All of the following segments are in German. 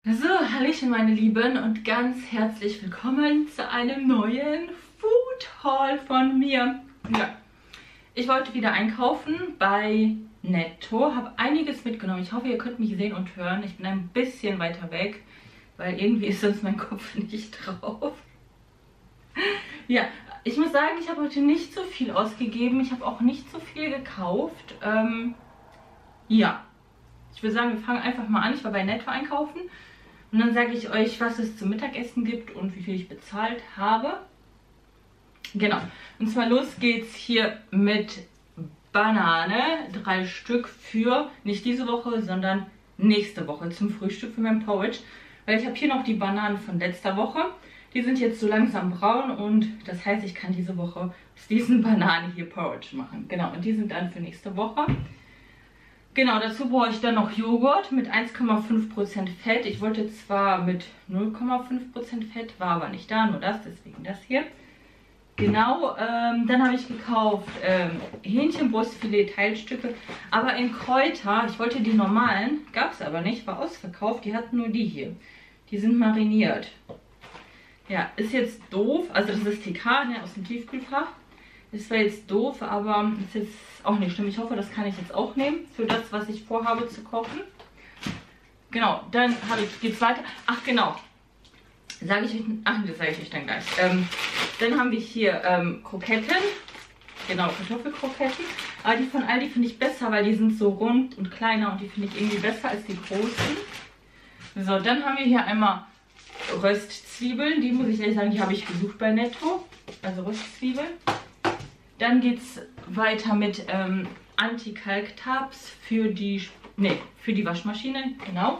So, hallöchen meine Lieben und ganz herzlich willkommen zu einem neuen Food Haul von mir. Ja, ich wollte wieder einkaufen bei Netto, habe einiges mitgenommen. Ich hoffe, ihr könnt mich sehen und hören. Ich bin ein bisschen weiter weg, weil irgendwie ist sonst mein Kopf nicht drauf. Ja, ich muss sagen, ich habe heute nicht so viel ausgegeben. Ich habe auch nicht so viel gekauft. Ja, ich würde sagen, wir fangen einfach mal an. Ich war bei Netto einkaufen. Und dann sage ich euch, was es zum Mittagessen gibt und wie viel ich bezahlt habe. Genau. Und zwar los geht's hier mit Banane. 3 Stück für nicht diese Woche, sondern nächste Woche zum Frühstück für mein Porridge. Weil ich habe hier noch die Bananen von letzter Woche. Die sind jetzt so langsam braun und das heißt, ich kann diese Woche aus diesen Bananen hier Porridge machen. Genau, und die sind dann für nächste Woche. Genau, dazu brauche ich dann noch Joghurt mit 1,5% Fett. Ich wollte zwar mit 0,5% Fett, war aber nicht da, nur das, deswegen das hier. Genau, dann habe ich gekauft Hähnchenbrustfilet Teilstücke, aber in Kräuter. Ich wollte die normalen, gab es aber nicht, war ausverkauft. Die hatten nur die hier. Die sind mariniert. Ja, ist jetzt doof, also das ist TK, ne, aus dem Tiefkühlfach. Das war jetzt doof, aber ist jetzt auch nicht schlimm. Ich hoffe, das kann ich jetzt auch nehmen für das, was ich vorhabe zu kochen. Genau, dann geht's weiter. Ach genau, das sage ich euch dann gleich. Dann haben wir hier Kroketten, genau, Kartoffelkroketten. Aber die von Aldi finde ich besser, weil die sind so rund und kleiner und die finde ich irgendwie besser als die großen. So, dann haben wir hier einmal Röstzwiebeln. Die muss ich ehrlich sagen, die habe ich gesucht bei Netto. Also Röstzwiebeln. Dann geht es weiter mit Anti-Kalk-Tabs für die Waschmaschine, genau.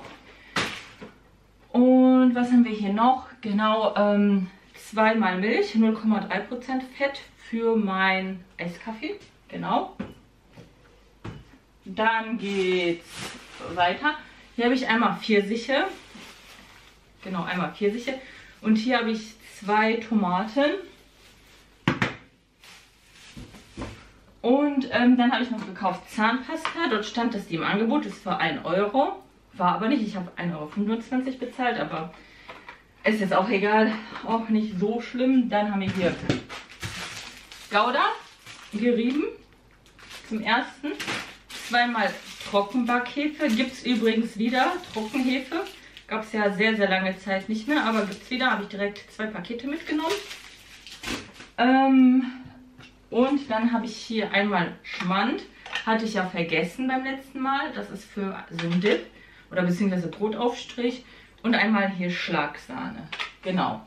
Und was haben wir hier noch? Genau, 2-mal Milch, 0,3% Fett für mein Eiskaffee, genau. Dann geht's weiter. Hier habe ich einmal Pfirsiche, genau, einmal Pfirsiche. Und hier habe ich 2 Tomaten. Und dann habe ich noch gekauft Zahnpasta. Dort stand, dass die im Angebot ist für 1 Euro. War aber nicht. Ich habe 1,25 Euro bezahlt, aber ist jetzt auch egal. Auch nicht so schlimm. Dann haben wir hier Gouda gerieben. Zum ersten. 2-mal Trockenbackhefe. Gibt es übrigens wieder. Trockenhefe. Gab es ja sehr, sehr lange Zeit nicht mehr. Aber gibt es wieder. Habe ich direkt 2 Pakete mitgenommen. Und dann habe ich hier einmal Schmand. Hatte ich ja vergessen beim letzten Mal. Das ist für so ein Dip oder beziehungsweise Brotaufstrich. Und einmal hier Schlagsahne. Genau.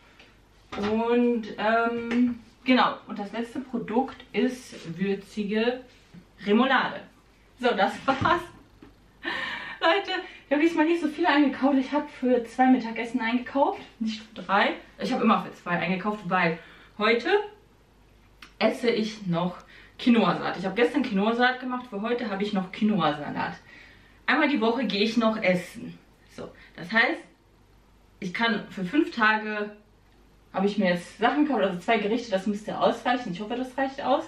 Und genau. Und das letzte Produkt ist würzige Remoulade. So, das war's. Leute, ich habe diesmal nicht so viel eingekauft. Ich habe für 2 Mittagessen eingekauft. Nicht für 3. Ich habe immer für 2 eingekauft, weil heute esse ich noch Quinoa-Salat. Ich habe gestern Quinoa-Salat gemacht, für heute habe ich noch Quinoa-Salat. Einmal die Woche gehe ich noch essen. So, das heißt, ich kann für 5 Tage, habe ich mir jetzt Sachen gekauft, also 2 Gerichte, das müsste ausreichen. Ich hoffe, das reicht aus.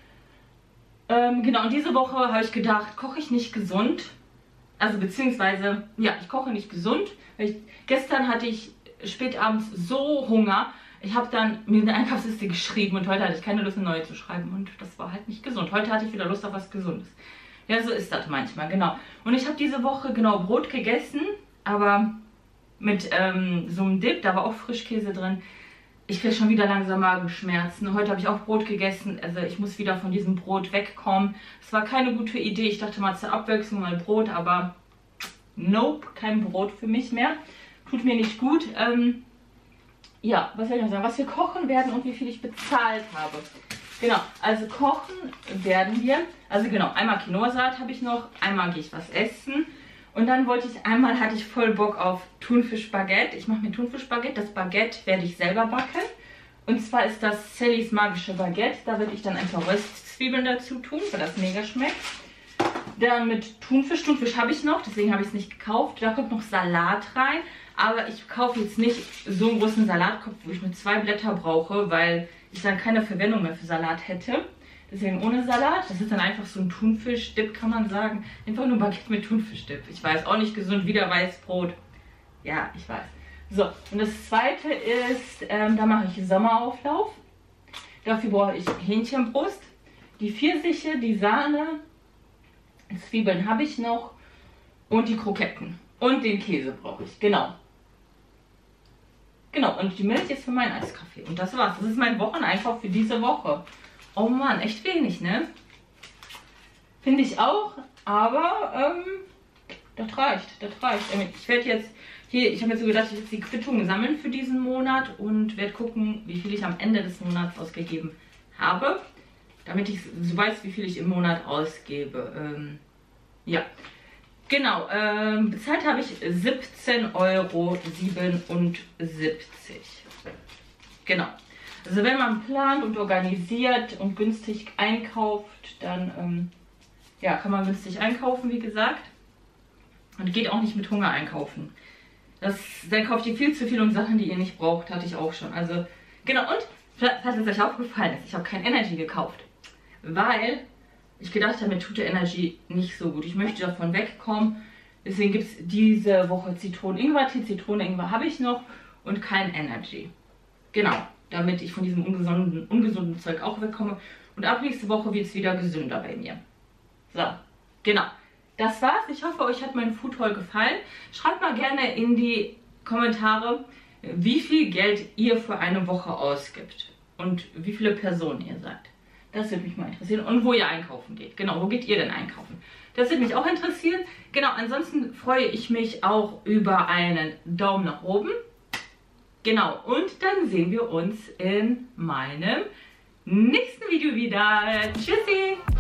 Genau, und diese Woche habe ich gedacht, koche ich nicht gesund. Also beziehungsweise, ja, ich koche nicht gesund. Gestern hatte ich spätabends so Hunger. Ich habe dann mir eine Einkaufsliste geschrieben und heute hatte ich keine Lust, eine neue zu schreiben. Und das war halt nicht gesund. Heute hatte ich wieder Lust auf was Gesundes. Ja, so ist das manchmal, genau. Und ich habe diese Woche, genau, Brot gegessen, aber mit so einem Dip, da war auch Frischkäse drin. Ich kriege schon wieder langsam Magenschmerzen. Heute habe ich auch Brot gegessen, also ich muss wieder von diesem Brot wegkommen. Es war keine gute Idee. Ich dachte mal zur Abwechslung mal Brot, aber nope, kein Brot für mich mehr. Tut mir nicht gut. Ja, was soll ich noch sagen? Was wir kochen werden und wie viel ich bezahlt habe. Genau, also kochen werden wir. Also genau, einmal Quinoa-Salat habe ich noch. Einmal gehe ich was essen. Und dann hatte ich voll Bock auf Thunfisch-Baguette. Ich mache mir Thunfisch-Baguette. Das Baguette werde ich selber backen. Und zwar ist das Sallys magische Baguette. Da werde ich dann ein paar Röstzwiebeln dazu tun, weil das mega schmeckt. Dann mit Thunfisch. Thunfisch habe ich noch, deswegen habe ich es nicht gekauft. Da kommt noch Salat rein. Aber ich kaufe jetzt nicht so einen großen Salatkopf, wo ich nur 2 Blätter brauche, weil ich dann keine Verwendung mehr für Salat hätte. Deswegen ohne Salat. Das ist dann einfach so ein Thunfisch-Dip, kann man sagen. Einfach nur Baguette mit Thunfisch-Dip. Ich weiß, auch nicht gesund, wieder Weißbrot. Ja, ich weiß. So, und das zweite ist, da mache ich Sommerauflauf. Dafür brauche ich Hähnchenbrust, die Pfirsiche, die Sahne, Zwiebeln habe ich noch und die Kroketten. Und den Käse brauche ich, genau. Genau, und die Milch ist für meinen Eiskaffee. Und das war's. Das ist mein Wocheneinkauf für diese Woche. Oh Mann, echt wenig, ne? Finde ich auch, aber das reicht, das reicht. Ich werde jetzt hier, ich habe mir so gedacht, ich werde die Quittung sammeln für diesen Monat und werde gucken, wie viel ich am Ende des Monats ausgegeben habe, damit ich so weiß, wie viel ich im Monat ausgebe. Ja, genau. Bezahlt habe ich 17,77 Euro. Genau. Also wenn man plant und organisiert und günstig einkauft, dann ja, kann man günstig einkaufen, wie gesagt. Und geht auch nicht mit Hunger einkaufen. Dann kauft ihr viel zu viel und Sachen, die ihr nicht braucht, hatte ich auch schon. Also, genau, und falls es euch aufgefallen ist, ich habe kein Energy gekauft. Weil ich gedacht habe, mir tut der Energy nicht so gut. Ich möchte davon wegkommen. Deswegen gibt es diese Woche Zitronen-Ingwer-Tee. Zitronen-Ingwer habe ich noch und kein Energy. Genau, damit ich von diesem ungesunden Zeug auch wegkomme. Und ab nächste Woche wird es wieder gesünder bei mir. So, genau. Das war's. Ich hoffe, euch hat mein Food Haul gefallen. Schreibt mal gerne in die Kommentare, wie viel Geld ihr für eine Woche ausgibt. Und wie viele Personen ihr seid. Das würde mich mal interessieren. Und wo ihr einkaufen geht. Genau, wo geht ihr denn einkaufen? Das würde mich auch interessieren. Genau, ansonsten freue ich mich auch über einen Daumen nach oben. Genau, und dann sehen wir uns in meinem nächsten Video wieder. Tschüssi!